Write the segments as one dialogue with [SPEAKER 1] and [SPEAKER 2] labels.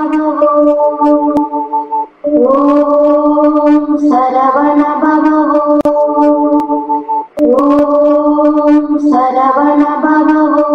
[SPEAKER 1] ஓம் சரவண பவ ஓம் சரவண பவ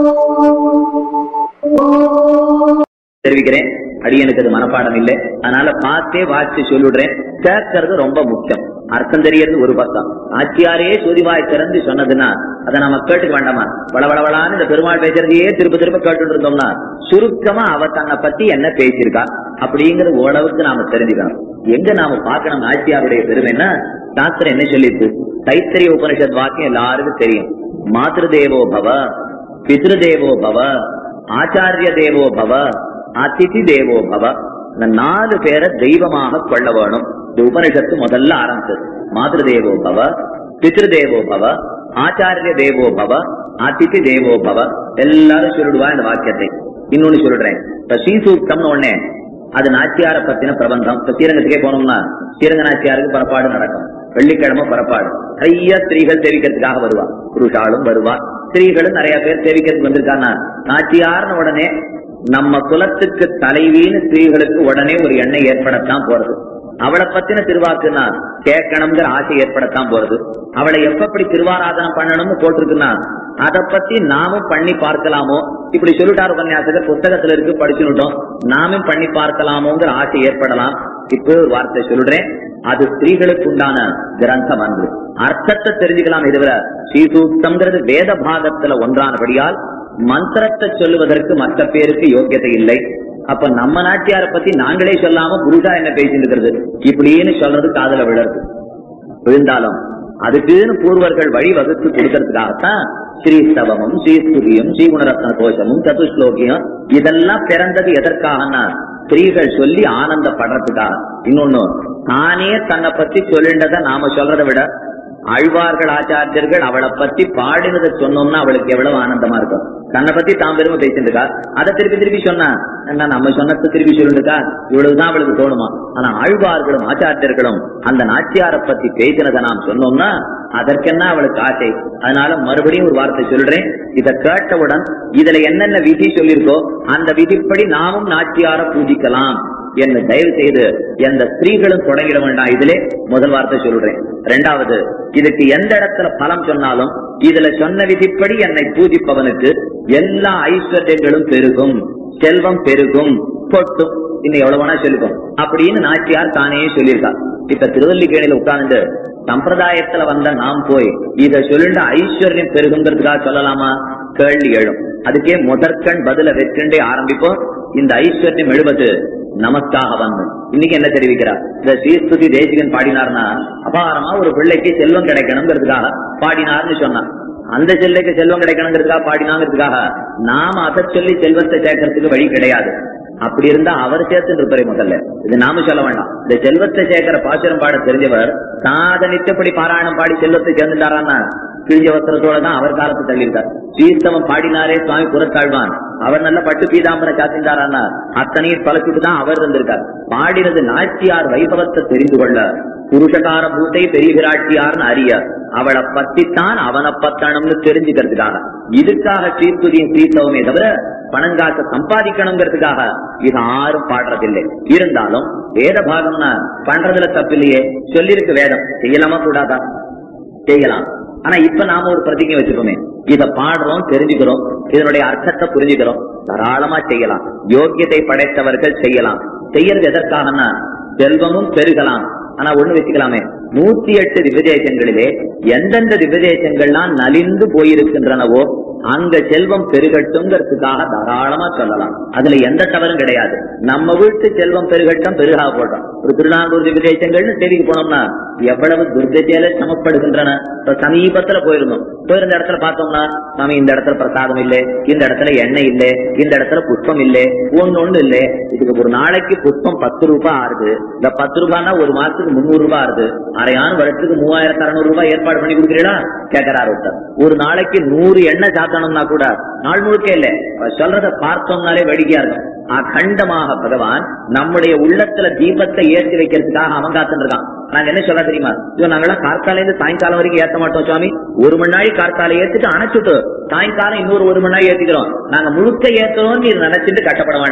[SPEAKER 2] தெரிவிக்கிறேன். அடியனுக்கு அது மனப்பாடம் இல்லை, அதனால பார்த்தே வாசி சொல்லிடுறேன். கேட்கறது ரொம்ப முக்கியம். அர்த்தம் தெரியறது ஒரு பக்கம். ஆச்சியாரே சோதிவாய் திறந்து சொன்னதுன்னா அதை நம்ம கேட்டுக்க வேண்டாமா? வளவளவளான்னு இந்த பெருமாள் பேசுறதையே திருப்ப திருப்ப கேட்டு இருந்தோம்னா சுருக்கமா அவ தன்னை பத்தி என்ன பேசியிருக்கா அப்படிங்கிற ஓரளவுக்கு நாம தெரிஞ்சுக்கணும். எங்க நாம பார்க்கணும் ஆச்சியாருடைய பெருமைன்னா, சாஸ்திரம் என்ன சொல்லிட்டு தைத்திரிய உபனிஷத் வாக்கியம் எல்லாருக்கும் தெரியும். மாத்ருதேவோ பவ, பித்ருதேவோ பவ, ஆச்சாரிய தேவோ பவ, அதிதி தேவோ பவ. இந்த 4 பேரை தெய்வமாக கொள்ள வேணும். இந்த உபனிஷத்து முதல்ல ஆரம்பிச்சது. மாத்ருதேவோ பவ, பித்ருதேவோ பவ, ஆச்சாரிய தேவோ பவ, அதிதி தேவோ பவ. எல்லாரும் சொல்லிடுவா இந்த வாக்கியத்தை. இன்னொன்னு சொல்லிடுறேன். இப்ப ஸ்ரீசூக்தம்னு ஒண்ணே, அது நாச்சியார பத்தின பிரபந்தம். இப்ப ஸ்ரீரங்கத்துக்கே போனோம்னா ஸ்ரீரங்க நாச்சியாருக்கு புறப்பாடு நடக்கும். வெள்ளிக்கிழமை புறப்பாடு. நிறைய ஸ்திரீகள் சேவிக்கிறதுக்காக வருவா. புருஷாலும் வருவா, ஸ்திரீகளும் நிறைய பேர் சேவிக்கிறதுக்கு வந்திருக்காங்க. நாச்சியார்னு உடனே நம்ம குலத்துக்கு தலைவின்னு ஸ்திரீகளுக்கு உடனே ஒரு எண்ணம் ஏற்படத்தான் போறது. அவளை பத்தின திருவாக்குன்னா கேட்கணுங்கிற ஆசை ஏற்படத்தான் போறது. அவளை எப்படி திருவாராதனம் பண்ணணும்னு போட்டிருக்குன்னா அதை பத்தி நாமும் பண்ணி பார்க்கலாமோ, இப்படி சொல்லிட்டாரு உபன்யாசகர், புத்தகத்துல இருக்கு படிச்சுட்டோம், நாமும் பண்ணி பார்க்கலாமோங்கிற ஆசை ஏற்படலாம். இப்போ ஒரு வார்த்தை சொல்றேன், அது ஸ்திரீகளுக்கு உண்டான கிரந்தம் அன்று. அர்த்தத்தை தெரிஞ்சுக்கலாம். இதுவரை ஸ்ரீசூக்தம்ங்கிறது வேத பாகத்துல ஒன்றானபடியால் மந்திரத்தை சொல்லுவதற்கு மற்ற பேருக்கு யோக்கியதை இல்லை. அப்ப நம்ம நாட்டியார பத்தி நாங்களே சொல்லாம புருஷா என்ன பேசிட்டு இருக்கிறது இப்படின்னு சொல்றது காதல விழறது. விழுந்தாலும் அதுக்குன்னு பூர்வர்கள் வழி வகுத்து கொடுக்கறதுக்காகத்தான் ஸ்ரீஸ்தவமும் ஸ்ரீஸ்துதியும் ஸ்ரீகுணரத்ன கோஷமும் சதுஸ்லோகியம் இதெல்லாம் பிறந்தது. எதற்காகனா ஸ்திரீகள் சொல்லி ஆனந்தப்படுறதுக்காக. இன்னொன்னு, தானே தன்னை பத்தி சொல்லின்றத நாம சொல்றதை விட ஆழ்வார்கள் ஆச்சாரியர்கள் அவளை பத்தி பாடினதை சொன்னோம்னா அவளுக்கு எவ்வளவு ஆனந்தமா இருக்கும். தன்னை பத்தி தாம் பெருமை பேசிட்டுருக்கா, அதை திருப்பி திருப்பி சொன்னா நம்ம சொன்னதை திருப்பி சொல்லிருக்கா, இவ்வளவுதான் அவளுக்கு தோணுமா? ஆனா ஆழ்வார்களும் ஆச்சாரியர்களும் அந்த நாச்சியாரை பத்தி பேசினதை நாம் சொன்னோம்னா அதற்கென்ன அவளுக்கு ஆசை. அதனால மறுபடியும் ஒரு வார்த்தை சொல்றேன். இதை கேட்டவுடன் இதுல என்னென்ன விதி சொல்லியிருக்கோ அந்த விதிப்படி நாமும் நாச்சியார பூஜிக்கலாம் என்ன தயவு செய்து எந்த ஸ்திரீகளும் தொடங்கிட வேண்டாம். இதுல முதல் வார்த்தை சொல்றேன். இரண்டாவது, இதுக்கு எந்த இடத்துல பலம் சொன்னாலும் இதுல சொன்ன விதிப்படி என்னை பூஜிப்பவனுக்கு எல்லா ஐஸ்வர்யங்களும் பெருகும், செல்வம் பெருகும், பொட்டும், இன்னும் எவ்வளவு வேணா சொல்லிக்கும் அப்படின்னு நாச்சியார் தானே சொல்லியிருக்கா. இப்ப திருவல்லிக்கேணியில உட்கார்ந்து சம்பிரதாயத்துல வந்த நாம் போய் இத சொல்லிட்டு ஐஸ்வர்யம் பெருகுங்கிறதுக்காக சொல்லலாமா? கேள்வி எழும். அதுக்கே முதற்கண் பதில வெற்றிண்டே ஆரம்பிப்போம். இந்த ஐஸ்வர்யம் எழுவது நமக்காக வந்து இன்னைக்கு என்ன தெரிவிக்கிறார்? இந்த ஸ்ரீஸ்துதி தேசிகன் பாடினார்னா அபாரமா ஒரு பிள்ளைக்கு செல்வம் கிடைக்கணுங்கிறதுக்காக பாடினார்னு சொன்னான். அந்த செல்லைக்கு செல்வம் கிடைக்கணுங்கிறதுக்காக பாடினாங்கிறதுக்காக நாம அதை சொல்லி செல்வத்தை சேர்க்கறதுக்கு வழி கிடையாது. அப்படி இருந்தா அவர் சேர்த்து இருப்பாரு. முதல்ல இது நாம சொல்ல வேண்டாம். இந்த செல்வத்தை சேர்க்கிற பாசுரம் பாட தெரிஞ்சவர் சாதனித்தபடி பாராயணம் பாடி செல்வத்தை சேர்ந்துட்டாரான்னா கிழிஞ்ச வஸ்திரத்தோடதான் அவர் காலத்தை தள்ளியிருக்கார். ஸ்ரீஸ்தவம் பாடினாரே சுவாமி புறத்தாழ்வான், அவர் நல்ல பட்டு பீதாம்பரம் சாத்தின்றாரான்னா அத்தனையும் பழச்சுட்டு தான் அவர் இருந்திருக்கார். பாடினது நாச்சியார் வைபவத்தை தெரிந்து கொள்ள, புருஷகார பூத்தை பெரிய விராட்டியார்னு அறிய, அவளை பத்தித்தான் அவனை பத்தணும்னு தெரிஞ்சுக்கிறதுக்காக. இதுக்காக ஸ்ரீஸ்துதியும் ஸ்ரீஸ்தவமே தவிர பணங்காச சம்பாதிக்கணுங்கிறதுக்காக இது யாரும் பாடுறதில்லை. இருந்தாலும் வேத பாகம்னா பண்றதுல தப்பில்லையே. சொல்லிருக்கு வேதம், செய்யலாமா கூடாதா? செய்யலாம். ஆனா இப்ப நாம ஒரு பிரதிஜை வச்சுக்கோமே, இத பாடுறோம், தெரிஞ்சுக்கிறோம், இதனுடைய அர்த்தத்தை புரிஞ்சுக்கிறோம், தாராளமா செய்யலாம். யோக்கியத்தை படைத்தவர்கள் செய்யலாம். செய்யறது எதற்காகனா செல்வமும் பெருகலாம். ஆனா ஒண்ணு வச்சுக்கலாமே, 108 திவ்யதேசங்களிலே எந்தெந்த திவ்யதேசங்கள்லாம் நலிந்து போயிருக்கின்றனவோ அங்க செல்வம் பெருகட்டும்ங்கிறதுக்காக தாராளமா சொல்லலாம். அதுல எந்த தவறும் கிடையாது. நம்ம வீட்டு செல்வம் பெருகட்டும், பெருகாக போட்டோம். ஒரு திருநாங்கூர் திவ்யதேசங்கள்னு தேடிக்கு போனோம்னா எவ்வளவு துர்கதியில சமப்படுகின்றன. சமீபத்துல போயிருந்த இடத்துல பார்த்தோம்னா சாமி இந்த இடத்துல பிரசாதம் இல்லை, இந்த இடத்துல எண்ணெய் இல்லை, இந்த இடத்துல புஷ்பம் இல்லை, ஒண்ணு இல்லை. இதுக்கு ஒரு நாளைக்கு புஷ்பம் 10 ரூபாய் ஆறுது. இந்த 10 ரூபாய்னா ஒரு மாசத்துக்கு 300 ரூபாய் ஆறுது. அரையான வருஷத்துக்கு 3600 ரூபாய் ஏற்பாடு பண்ணி கொடுக்குறீங்களா கேட்கிறார் ஒருத்தர். ஒரு நாளைக்கு 100 எண்ணெய் சாத்தணும்னா கூட நாள் முழுக்க இல்லை. சொல்றத பார்த்தோம்னாலே வேடிக்கையா இருக்கும். அகண்டமாக பகவான் நம்முடைய உள்ளத்துல தீபத்தை ஏற்றி வைக்கிறதுக்காக அவன் காத்துட்டு இருக்கான். நாங்க என்ன சொல்ல தெரியுமா? நாங்கெல்லாம் கார்த்தால இருந்து சாயங்காலம் வரைக்கும் ஏற்ற மாட்டோம் சுவாமி. 1 மணி நாள் கார்த்தால ஏத்துட்டு அணைச்சுட்டு சாயங்காலம் இன்னொரு 1 மணி நாள் ஏத்திக்கிறோம். நாங்க முழுக்க ஏத்துறோம் நீ நினைச்சிட்டு கஷ்டப்பட வேண்டாம்.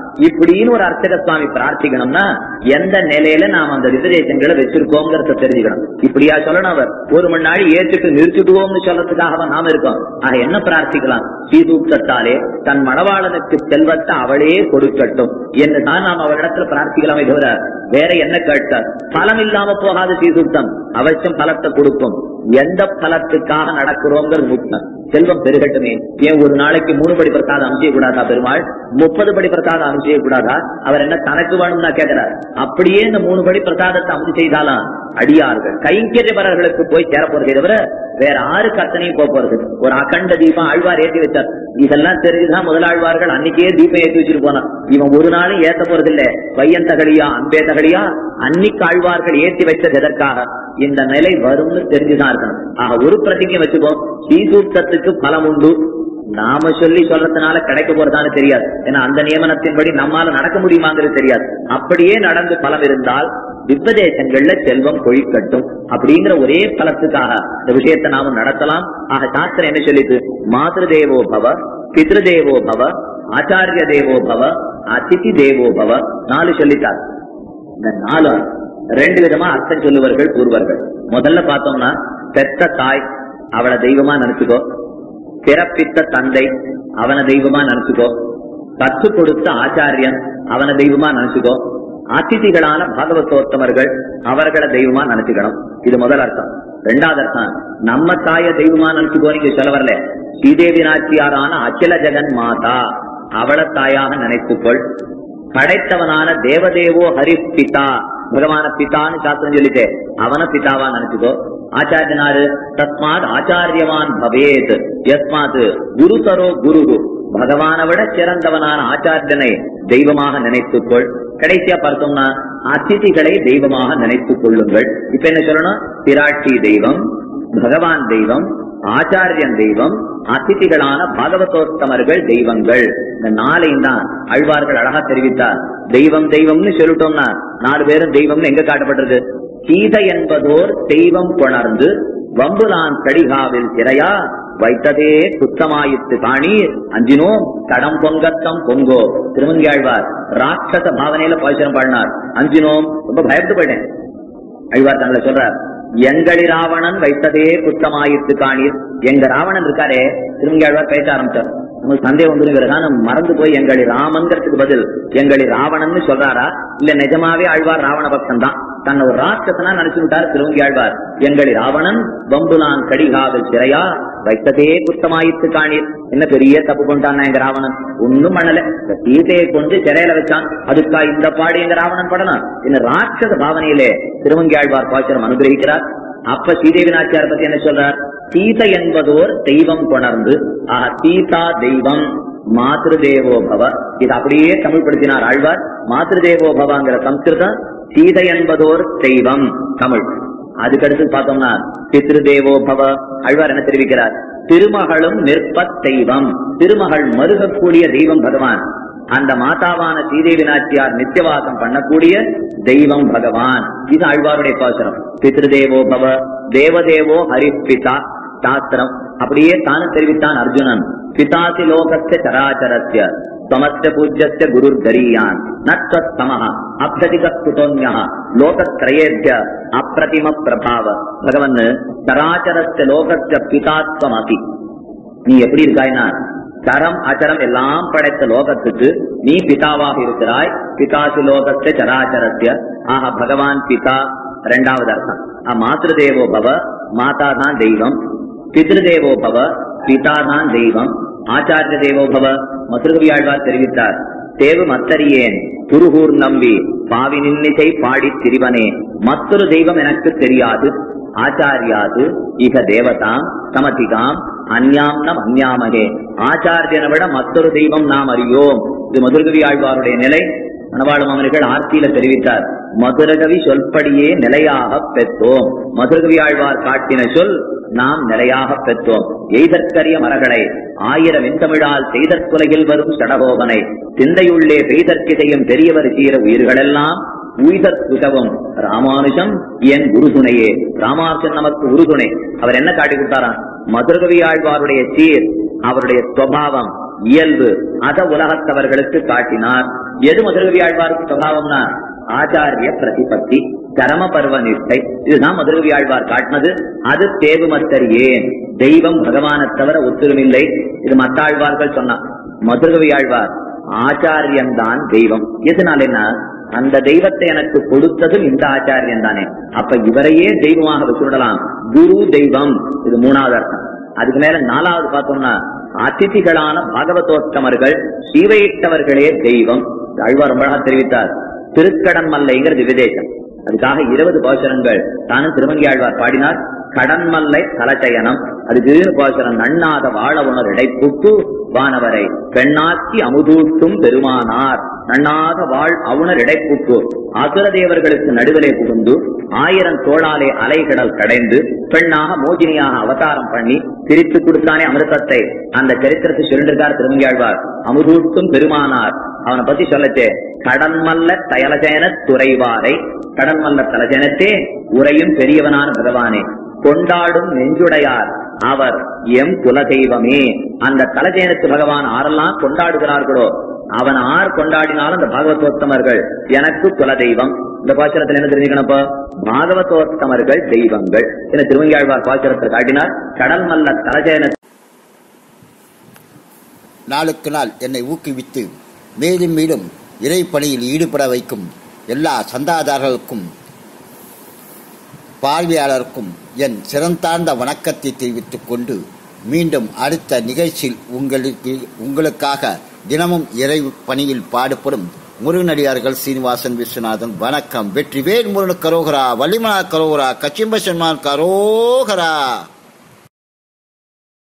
[SPEAKER 2] இப்படின்னு ஒரு அர்ச்சக சுவாமி பிரார்த்திக்கணும்னா எந்த நிலையில நாம் அந்த ரிசர்வேஷன்களை வச்சிருக்கோங்கிறத தெரிஞ்சுக்கணும். இப்படியா சொல்லணும், அவர் ஒரு மணி நாள் ஏற்றுட்டு நிறுத்திடுவோம்னு சொல்றதுக்காக நாம இருக்கோம். ஆக என்ன பிரார்த்திக்கலாம்? ஸ்ரீசூக்தத்தாலே தன் மணவாளனுக்கு செல்வத்தை அவளே கொடுக்கட்டும் என்றுதான் நாம் அவரிடத்துல பிரார்த்திக்கலாமே தவிர வேற என்ன கேட்டார்? பலம் இல்லாம போகாது ஸ்ரீசூக்தம், அவசியம் பலத்தை கொடுக்கும். எந்த பலத்துக்காக நடக்கிறோங்கிறது முக்கியம். செல்வம் பெருகட்டுமே. ஏன் ஒரு நாளைக்கு 3 படி பிரசாதம் அமைச்சே கூடாதா பெருமாள்? 30 படி பிரசாதம் அமைச்சே கூடாதா? அவர் என்ன தனக்கு வேணும்னா கேட்கிறார். அப்படியே இந்த 3 படி பிரசாதத்தை அமைச்சு செய்தாலாம் அடியார்கள் கைங்கரியவர்களுக்கு போய் சேர போறதே தவிர வேற யாருக்கு அத்தனையும் போறது. ஒரு அகண்ட தீபம் ஆழ்வார் ஏற்றி வச்சார். இதெல்லாம் தெரிஞ்சுதான் முதலாழ்வார்கள் அன்னைக்கே தீபம் ஏற்றி வச்சுட்டு போனான். இவன் ஒரு நாளும் ஏத்த போறது இல்ல. பையன் தகடியா அன்பே தகடியா அன்னைக்கு ஆழ்வார்கள் ஏற்றி வச்சது எதற்காக? இந்த நிலை வரும்னு தெரிஞ்சுதான் இருக்கணும். ஆக ஒரு பிரதிஜை வச்சுக்கோ, ஸ்ரீசூக்தத்துக்கு பலம் உண்டு. நாம சொல்லி சொல்றதுனால கிடைக்க போறதான்னு தெரியாது. ஏன்னா அந்த நியமனத்தின்படி நம்மால நடக்க முடியுமாங்கிறது தெரியாது. அப்படியே நடந்து பலம் இருந்தால் விபதேசங்கள்ல செல்வம் கொழிக்கட்டும் அப்படிங்கிற ஒரே பலத்துக்காக இந்த விஷயத்தை நாம நடத்தலாம். ஆக சாஸ்திரம் என்ன சொல்லிட்டு, மாத்ரு தேவோ பவ, பித்ரு தேவோ பவ, ஆச்சாரிய தேவோ பவ, அதிதி தேவோ பவ 4 சொல்லிட்டார். இந்த 4 2 விதமா அர்த்தம் சொல்லுவார்கள் கூறுவார்கள். முதல்ல பார்த்தோம்னா பெத்த தாய் அவளை தெய்வமா நினைச்சுக்கோ, பிறப்பித்த தந்தை அவனை தெய்வமா நினைச்சுக்கோ, கற்றுக் கொடுத்த ஆச்சாரியன் அவனை தெய்வமா நினைச்சுக்கோ, அதிதிகளான பாகவதோத்தமர்கள் அவர்களை தெய்வமா நினைச்சுக்கணும். இது முதல் அர்த்தம். 2வது அர்த்தம், நம்ம தாய தெய்வமா நினைச்சுக்கோ. நீங்க சொல்ல வரல, ஸ்ரீதேவி நாச்சியாரான அகில ஜெகன் மாதா அவளை தாயாக நினைத்துக்கொள். படைத்தவனான தேவதேவோ ஹரி பிதா, பகவான பிதான்னு சாஸ்திரம் சொல்லிட்டே அவன பிதாவா நினைச்சுக்கோ. ஆச்சாரியனாரு தஸ்மாத் ஆச்சாரியவான் பவேத் யஸ்மாத் குருதரோ குரு, பகவானை விட சிறந்தவனான ஆச்சாரியனை தெய்வமாக நினைத்துக்கொள். கடைசியா பார்த்தோம்னா அதிதிகளை தெய்வமாக நினைத்துக் கொள்ளுங்கள். இப்ப என்ன சொல்லணும்? பிராட்சி தெய்வம், பகவான் தெய்வம், ஆச்சாரியன் தெய்வம், அதிதிகளான பாகவதோத்தமர்கள் தெய்வங்கள். இந்த 4ஐயும் தான் ஆழ்வார்கள் அழகா தெரிவித்தார். தெய்வம் தெய்வம்னு சொல்லிட்டோம்னா 4 பேரும் தெய்வம்னு எங்க காட்டப்பட்டது? கீதை என்பதோர் தெய்வம் கொணர்ந்து வம்புலான் கடிகாவில் திரையா வைத்ததே குத்தமாயித்து காணீர் அஞ்சினோம் தடம் பொங்கத்தம் பொங்கோ. திருமங்கியாழ்வார் ராட்சச பாவனையில பாசுரம் பாடினார். அஞ்சினோம், ரொம்ப பயப்பட்டு போயிட்டேன். ஆழ்வார் தங்களை சொல்றார், எங்களி ராவணன் வைத்ததே குத்தமாயித்து காணீர். எங்க ராவணன் இருக்காரே, திருமங்கியாழ்வார் பேச ஆரம்பிச்சார். உங்களுக்கு சந்தேகம் வந்துருங்கிறதா மறந்து போய் எங்களி ராமன்கிறதுக்கு பதில் எங்களி ராவணன் சொல்றாரா? இல்ல நிஜமாவே ஆழ்வார் ராவண பக்தன் தான், தன்னை ஒரு ராட்சசனா நினைச்சு விட்டார் திருவங்கி ஆழ்வார். எங்களி ராவணன் வம்புலான் கடிகாவில் சிறையா வைத்ததே குத்தமாயித்து காணீர். என்ன பெரிய தப்பு கொண்டான் எங்க ராவணன்? ஒண்ணும் பண்ணல, சீதையை கொண்டு சிறையில வச்சான். அதுக்கா இந்த பாடு எங்க ராவணன் படணும்? இந்த ராட்சச பாவனையிலே திருவங்கி ஆழ்வார் பாசுரம் அனுகிரகிக்கிறார். அப்ப ஸ்ரீதேவி நாச்சியார் பத்தி என்ன சொல்றார்? சீதை என்பதோர் தெய்வம் கொணர்ந்து, சீதா தெய்வம் மாத்ரு தேவோ பவ. இது அப்படியே தமிழ் படுத்தினார் ஆழ்வார். மாத்ரு தேவோ பவங்கிற சம்ஸ்கிருதம், சீதை என்பதோர் தெய்வம் தமிழ். அதுக்கடுத்து பார்த்தோம்னா பித்ரு தேவோ பவ. ஆழ்வார் என்ன தெரிவிக்கிறார்? திருமகளும் நிற்பத் தெய்வம், திருமகள் மருகக்கூடிய தெய்வம் பகவான். அந்த மாதாவான ஸ்ரீதேவி நாச்சியார் நித்தியவாசம் பண்ணக்கூடிய தெய்வம் பகவான். இது ஆழ்வாருடைய பாசுரம். பித்ருதேவோ பவ, தேவதேவோ ஹரிப்பிதா சாஸ்திரம். அப்படியே தானும் தெரிவித்தான் அர்ஜுனன். பிதாசி லோகஸ்ய சராச்சரஸ்ய தமஸ்ய பூஜ்யஸ்ய குருர் தரீயான் நத்வத்சமஹ அப்ரதிகஸ்துதோன்யஹ லோகத்ரயேத்ய அப்ரதிம பிரபாவ. பகவன் சராச்சரஸ்ய லோகஸ்ய பிதாத்வமசி. நீ எப்படி இருக்காய்னா சரம் அச்சரம் எல்லாம் படைத்த லோகத்துக்கு நீ பிதாவாக இருக்கிறாய். பிதாசி லோகஸ்ய சராச்சரஸ்ய. ஆக பகவான் பிதா. 2வது அர்த்தம், மாத்ருதேவோ பவ, மாதா தான் தெய்வம். பித்ருதேவோ பவ, பிதா தான் தெய்வம். ஆச்சாரிய தேவோ பவ. மதுரகவியாழ்வார் தெரிவித்தார், தேவு மத்தரியேன் துருகூர் நம்பி பாவி நின்னிசை பாடி திரிவனே மற்றொரு தெய்வம் எனக்கு தெரியாது. ஆச்சாரியாது இக தேவதாம் சமதிகாம் அந்யாம் நம் அந்யாமகே. ஆச்சாரியனை விட மற்றொரு தெய்வம் நாம் அறியோம். இது மதுரகவி ஆழ்வாருடைய நிலை. மணவாளம் அவர்கள் ஆர்த்தியில தெரிவித்தார், மதுரகவி சொல்படியே நிலையாக பெற்றோம். மதுரகவி ஆழ்வார் காட்டின சொல் நாம் நிலையாக பெற்றோம். எய்தற்கரிய மரகளை 1000 வெண்தமிழால் செய்தற்குலையில் வரும் சடகோபனை சிந்தையுள்ளே பெய்தற்கிதையும் பெரியவர் சீர உயிர்களெல்லாம் உயிதற்குகவும் ராமானுஷம் என் குருதுணையே. ராமானுஷன் நமக்கு உறுதுணை. அவர் என்ன காட்டி கொடுத்தாராம்? மதுரகவி ஆழ்வாருடைய சீர், அவருடைய சுவாவம், இயல்பு, அத உலகத்தவர்களுக்கு காட்டினார். எது மதுரகவி ஆழ்வாருக்கு சுபாவம்னா ஆச்சாரிய பிரதிபத்தி கரம பருவ நிஷ்டை. இதுதான் மதுரகவி ஆழ்வார் காட்டினது. அது தேவுமத்தர் ஏன் தெய்வம் பகவானை தவிர ஒத்துருமில்லை. இது மத்த ஆழ்வார்கள் சொன்னா, மதுரகவி ஆழ்வார் ஆச்சாரியன் தான் தெய்வம். எதனால என்ன, அந்த தெய்வத்தை எனக்கு கொடுத்ததும் இந்த ஆச்சாரியன் தானே, அப்ப இவரையே தெய்வமாக வச்சுடலாம். குரு தெய்வம், இது மூணாவது அர்த்தம். அதுக்கு மேல நாலாவது பார்த்தோம்னா அதிதிகளான பாகவதோத்தமர்கள் சீவையிட்டவர்களே தெய்வம். ஆழ்வார் ரொம்ப தெரிவித்தார். திருக்கடன் மல்லைங்கிறது விதேசம். அதுக்காக 20 பாசுரங்கள் தானும் திருமங்கி ஆழ்வார் பாடினார். கடன்மல்லை தலச்சயனம், அதுக்கு பாசுரம் நன்னாத வாழ உணர் இடைப்புட்டு வானவரை பெண்ணாக்கி அமுதூட்டும் பெருமானார். நன்னாத வாழ் அவுணர் இடைப்புட்டு அசுர தேவர்களுக்கு நடுவிலே புகுந்து 1000 தோளாலே அலைகடல் கடைந்து பெண்ணாக மோகினியாக அவதாரம் பண்ணி பிரித்து கொடுத்தானே அமிர்தத்தை. அந்த சரித்திரத்தை சொல்லிருக்கார் திருமங்கி ஆழ்வார். அமுதூட்டும் பெருமானார் அவனை பத்தி சொல்லச்சே, கடன்மல்ல தயலஜயன துறைவாரை, கடன்மல்ல தலஜனத்தே உரையும் பெரியவனான பகவானே, கொண்டாடும் நெஞ்சுடையார் அவர் எம் குலதெய்வமே. அந்த தலஜேனத்து பகவான் ஆரெல்லாம் கொண்டாடுகிறார்களோ அவன் ஆர் கொண்டாடினாலும் அந்த பாகவதோத்தமர்கள் எனக்கு குலதெய்வம். இந்த பாசுரத்தில் என்ன தெரிஞ்சுக்கணப்போ, பாகவதோத்தமர்கள் தெய்வங்கள் என திருமங்கியாழ்வார் பாசுரத்தை காட்டினார். கடல் மல்ல தலஜேன
[SPEAKER 3] நாளுக்கு நாள் என்னை ஊக்குவித்து மேலும் மேலும் இறைப்பணியில் ஈடுபட வைக்கும் எல்லா சந்தாதாரர்களுக்கும் பார்வையாளருக்கும் என் சிறந்தார்ந்த வணக்கத்தை தெரிவித்துக் கொண்டு மீண்டும் அடுத்த நிகழ்ச்சியில் உங்களுக்காக தினமும் இறை பணியில் பாடுபடும் முருகனடியார்கள் சீனிவாசன் விஸ்வநாதன். வணக்கம். வெற்றிவேல் முருகன் கரோகரா, வள்ளிமலா கரோகரா, கச்சிம்ப சன்மான் கரோகரா.